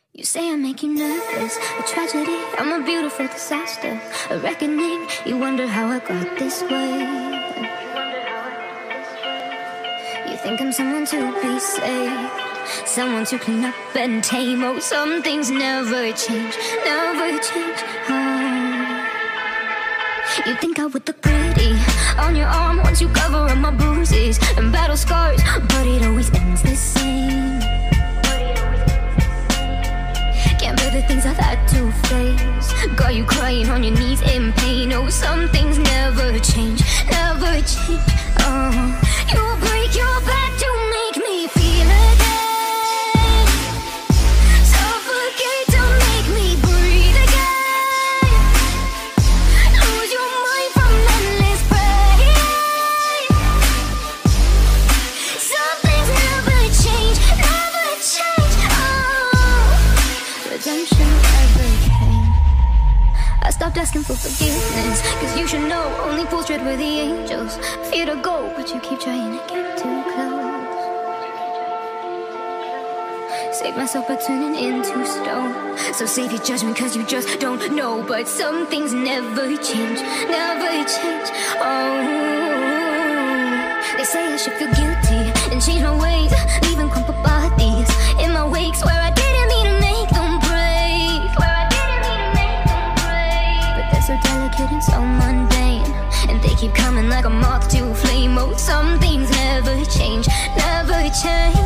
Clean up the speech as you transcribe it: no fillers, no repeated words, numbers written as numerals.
You say I make you nervous, a tragedy, I'm a beautiful disaster, a reckoning, you wonder how I got this way. You think I'm someone to be saved, someone to clean up and tame. Oh, some things never change, oh. You think I would look pretty on your arm once you cover up my bruises and battle scars, but it always ends the same. Can't bear the things I've had to face, got you crying on your knees in pain. Oh, some things never change, oh. You break your back to make me feel again, suffocate to make me breathe again, lose your mind from endless pain. Some things never change, oh. Redemption never came. I stopped asking for forgiveness, cause you should know only fools tread with the angels. Fear to go, but you keep trying to get too close. Save myself by turning into stone, so save your judgment cause you just don't know. But some things never change, oh. They say I should feel guilty and change my ways, leaving crumpled bodies in my wakes where I didn't mean to make them break, but they're so delicate and so mundane, and they keep coming like a moth to a flame. Oh, some things never change,